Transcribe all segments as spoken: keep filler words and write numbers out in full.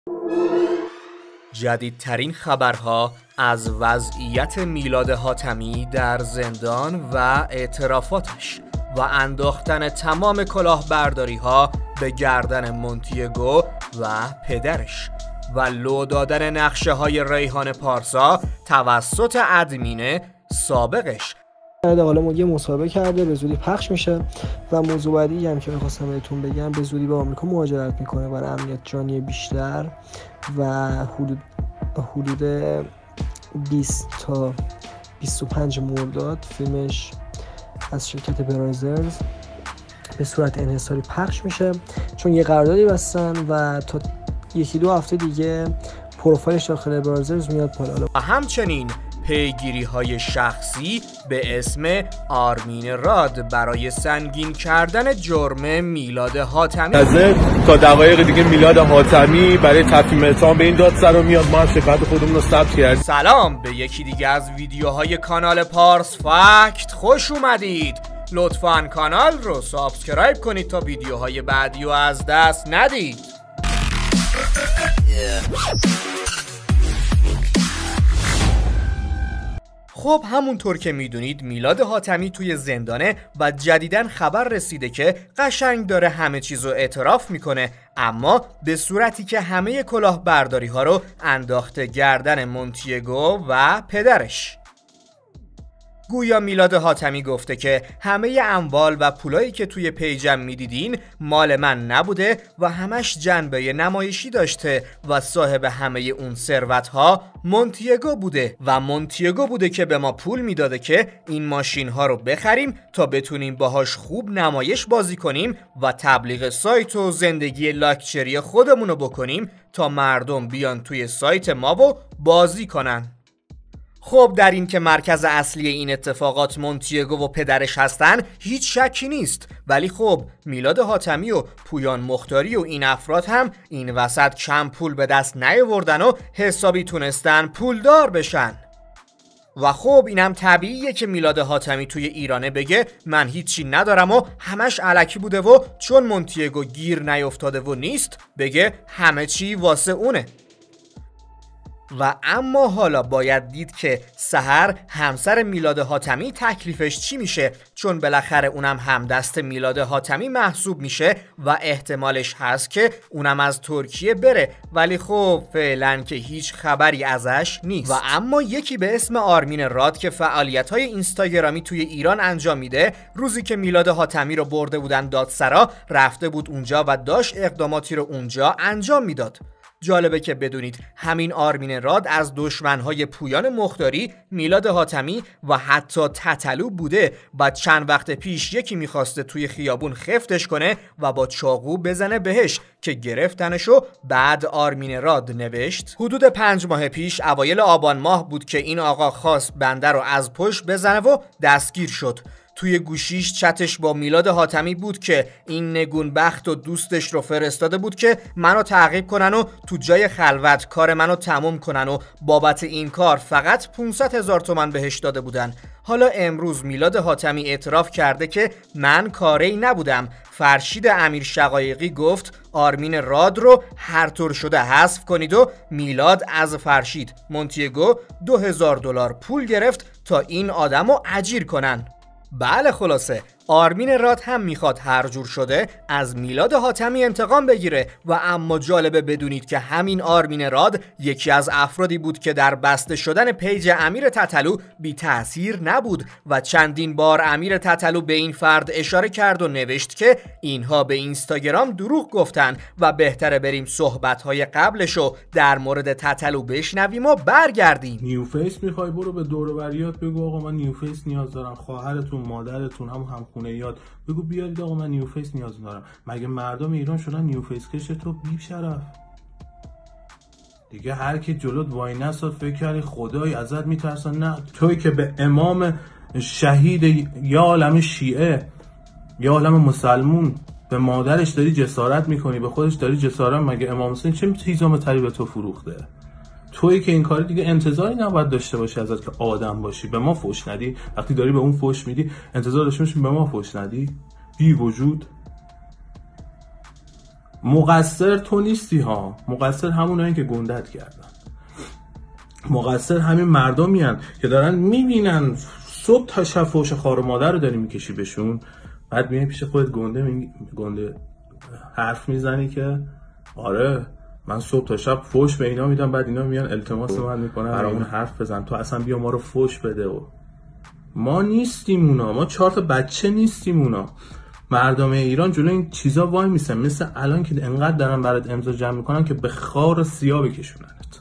جدیدترین خبرها از وضعیت میلاد حاتمی در زندان و اعترافاتش و انداختن تمام کلاهبرداری ها به گردن مونتیگو و پدرش و لو دادن نقشه های ریحان پارسا توسط ادمین سابقش. حالا ما یه مصاحبه کرده، به زودی پخش میشه. و موضوع بعدی هم که می‌خواستم بهتون بگم، به زودی به آمریکا مهاجرت میکنه برای امنیت جانی بیشتر و حدود حدود بیست تا بیست و پنج مرداد فیلمش از شرکت برازرز به صورت انحصاری پخش میشه، چون یه قراردادی بستن و تا یکی دو هفته دیگه پروفایلش داخل برازرز میاد بالا. و همچنین پیگیری های شخصی به اسم آرمین راد برای سنگین کردن جرم میلاد حاتمی. تا دقایق دیگه میلاد حاتمی برای تفهیم اتهام به این دادسرا میاد. ما شکایت خودمون رو ثبت کردیم. سلام به یکی دیگه از ویدیوهای کانال پارس فکت خوش اومدید. لطفاً کانال رو سابسکرایب کنید تا ویدیوهای بعدی رو از دست ندید. خب همونطور که میدونید میلاد حاتمی توی زندانه و جدیدن خبر رسیده که قشنگ داره همه چیزو اعتراف میکنه، اما به صورتی که همه کلاهبرداری ها رو انداخته گردن مونتیگو و پدرش. گویا میلاد حاتمی گفته که همه اموال و پولایی که توی پیجم میدیدین مال من نبوده و همش جنبه نمایشی داشته و صاحب همه اون ثروت‌ها مونتیگو بوده و مونتیگو بوده که به ما پول میداده که این ماشین ها رو بخریم تا بتونیم باهاش خوب نمایش بازی کنیم و تبلیغ سایت و زندگی لاکچری خودمون رو بکنیم تا مردم بیان توی سایت ما و بازی کنن. خب در این که مرکز اصلی این اتفاقات مونتیگو و پدرش هستن هیچ شکی نیست، ولی خب میلاد حاتمی و پویان مختاری و این افراد هم این وسط کم پول به دست نیاوردن و حسابی تونستن پولدار بشن. و خب اینم طبیعیه که میلاد حاتمی توی ایرانه بگه من هیچی ندارم و همش الکی بوده و چون مونتیگو گیر نیفتاده و نیست بگه همه چی واسه اونه. و اما حالا باید دید که سحر همسر میلاد حاتمی تکلیفش چی میشه، چون بالاخره اونم همدست میلاد حاتمی محسوب میشه و احتمالش هست که اونم از ترکیه بره، ولی خب فعلا که هیچ خبری ازش نیست. و اما یکی به اسم آرمین راد که فعالیت‌های اینستاگرامی توی ایران انجام میده، روزی که میلاد حاتمی رو برده بودن دادسرا رفته بود اونجا و داشت اقداماتی رو اونجا انجام میداد. جالبه که بدونید همین آرمین راد از دشمنهای پویان مختاری، میلاد حاتمی و حتی تتلو بوده و چند وقت پیش یکی میخواسته توی خیابون خفتش کنه و با چاقو بزنه بهش که گرفتنش و بعد آرمین راد نوشت حدود پنج ماه پیش اوایل آبان ماه بود که این آقا خواست بنده رو از پشت بزنه و دستگیر شد. توی گوشیش چتش با میلاد حاتمی بود که این نگون بخت و دوستش رو فرستاده بود که منو تعقیب کنن و تو جای خلوت کار منو تموم کنن و بابت این کار فقط پانصد هزار تومان بهش داده بودن. حالا امروز میلاد حاتمی اعتراف کرده که من کاری نبودم. فرشید امیر شقایقی گفت آرمین راد رو هر طور شده حذف کنید و میلاد از فرشید مونتیگو دو هزار دلار پول گرفت تا این آدمو اجیر کنن. بله خلاصه آرمین راد هم میخواد هر جور شده از میلاد حاتمی انتقام بگیره و اما جالبه بدونید که همین آرمین راد یکی از افرادی بود که در بسته شدن پیج امیر تتلو بی تأثیر نبود و چندین بار امیر تتلو به این فرد اشاره کرد و نوشت که اینها به اینستاگرام دروغ گفتن و بهتره بریم صحبت‌های قبلشو در مورد تتلو بشنویم و برگردیم. نیو فیس میخوای برو به دور و بریات بگو آقا من نیو فیس نیاز دارم، خواهرتون مادرتون هم هم یاد بگو بیارید آقا من نیو فیس نیاز دارم. مگه مردم ایران شدن نیو فیس کش تو بی شرف؟ دیگه هر کی جلوت وای نساد فکر کردی خدای ازت میترسن؟ نه، توی که به امام شهید یا عالم شیعه یا عالم مسلمون به مادرش داری جسارت میکنی، به خودش داری جسارت، مگه امام حسین چه هیزم تری به تو فروخته؟ تویی که این کاری دیگه انتظاری نباید داشته باشی ازت که آدم باشی، به ما فوش ندی. وقتی داری به اون فوش میدی انتظار داشته باشی به ما فوش ندی؟ بی وجود. مقصر تو نیستی ها، مقصر همونایی که گندت کردن، مقصر همین مردمی هن که دارن میبینن صبح تا شب فوش خار و مادر رو داری میکشی بهشون، بعد میای پیش خودت گنده می... گنده حرف میزنی که آره من صبح تا شب فوش به اینا میدم، بعد اینا میان التماس من میکنن برامون حرف بزن، تو اصلا بیا ما رو فوش بده. و ما نیستیم اونا، ما چهار تا بچه نیستیم اونا. مردم ایران جلوی این چیزا وای میسن، مثل الان که انقدر دارن برات امضا جمع میکنن که به خار سیاه بکشوننت.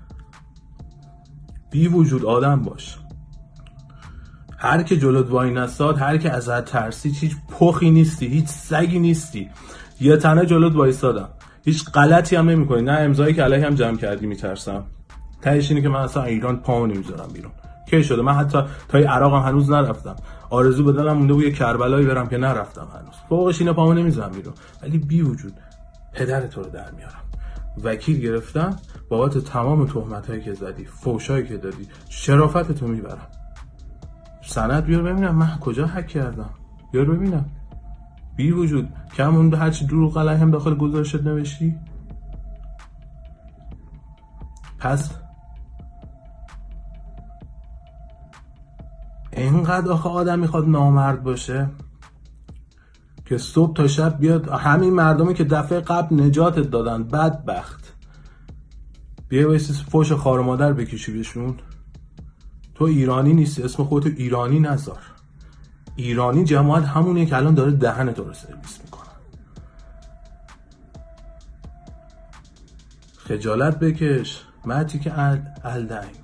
بی وجود آدم باش. هر که جلوت وای نستاد، هر که ازت ترسید، هیچ پخی نیستی، هیچ سگی نیستی. یه تنه جلوت وایسادم، هیچ غلطی هم نمی‌کنی، نه امضایی که علیه هم جمع کردی میترسم. تهش اینه که من اصلا ایران پامو نمیذارم بیرون. کی شده من حتی تا عراق هم هنوز نرفتم، آرزو به دلم مونده بود یه کربلایی برم که نرفتم هنوز، فوقش اینه پامو نمیذارم بیرون. ولی بی وجود پدر تو رو در میارم. وکیل گرفتم بابت تمام تهمتایی که زدی، فوشایی که دادی، شرافت تو میبرم. سند بیار ببینم من کجا هک کردم، بیار ببینم. بی وجود کم اون هر چی دروغ علیه هم داخل گزارشت نوشتی. پس اینقدر آخه آدم میخواد نامرد باشه که صبح تا شب بیاد همین مردمی که دفعه قبل نجاتت دادن بدبخت بیا وایسی فوش خار و مادر بکشی بهشون. تو ایرانی نیستی، اسم خودتو ایرانی نذار. ایرانی جماعت همونه که الان داره دهن تو رو سرویس میکنه. خجالت بکش مردی که ال الدنگ.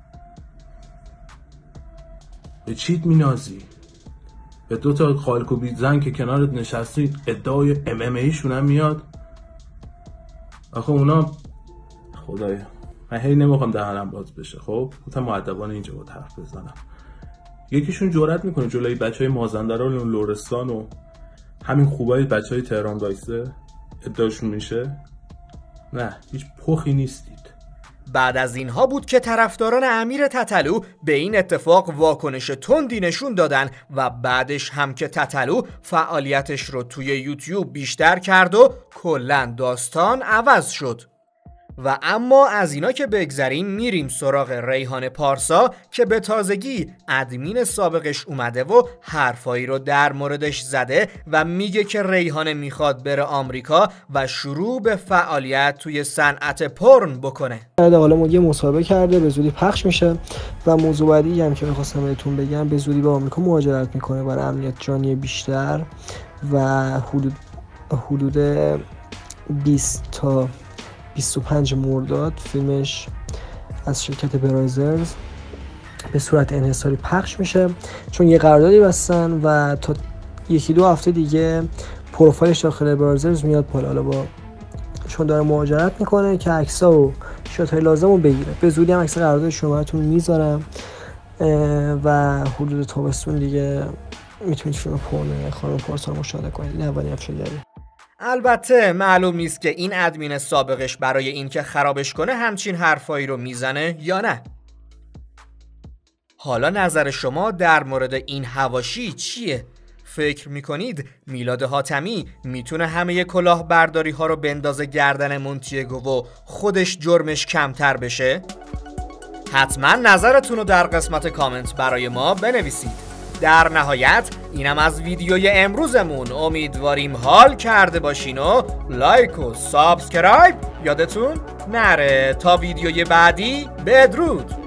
به چیت مینازی؟ به دو تا خالکوبی زن که کنارت نشستی ادعای ام ام ایشون هم میاد. آخه اونا خدایا من هی نمیخوام دهنم باز بشه، خب تا مؤدبانه اینجا بود حرف بزنم. یکیشون جرئت میکنه جلوی بچهای مازندران و لرستان و همین خوبای بچهای تهران وایسه ادعاشون میشه؟ نه هیچ پخی نیستید. بعد از اینها بود که طرفداران امیر تتلو به این اتفاق واکنش تندی نشون دادن و بعدش هم که تتلو فعالیتش رو توی یوتیوب بیشتر کرد و کلاً داستان عوض شد. و اما از اینا که بگذریم میریم سراغ ریحان پارسا که به تازگی ادمین سابقش اومده و حرفایی رو در موردش زده و میگه که ریحان میخواد بره آمریکا و شروع به فعالیت توی صنعت پورن بکنه. حالا ما یه مصاحبه کرده به زودی پخش میشه و موضوع بعدی هم که میخواستم بهتون بگم به زودی به آمریکا مهاجرت میکنه برای امنیت جانی بیشتر و حدود حدود بیست تا بیست و پنج مرداد فیلمش از شرکت برایزرز به صورت انحصاری پخش میشه چون یه قراردادی بستن و تا یکی دو هفته دیگه پروفایلش داخل برایزرز میاد بالا. حالا با چون داره مهاجرت میکنه که عکس‌ها و شات‌های لازم رو بگیره. به زودی هم عکس قراردادش رو براتون میذارم و حدود تابستون دیگه میتونید فیلم پورن خانم پارسا رو مشاهده کنید. لبانی افشاگری. البته معلوم نیست که این ادمین سابقش برای این که خرابش کنه همچین حرفایی رو میزنه یا نه. حالا نظر شما در مورد این حواشی چیه؟ فکر میکنید میلاد حاتمی میتونه همه کلاهبرداری ها رو بندازه گردن مونتیگو و خودش جرمش کمتر بشه؟ حتما نظرتون رو در قسمت کامنت برای ما بنویسید. در نهایت اینم از ویدیوی امروزمون. امیدواریم حال کرده باشین و لایک و سابسکرایب یادتون نره. تا ویدیوی بعدی بدرود.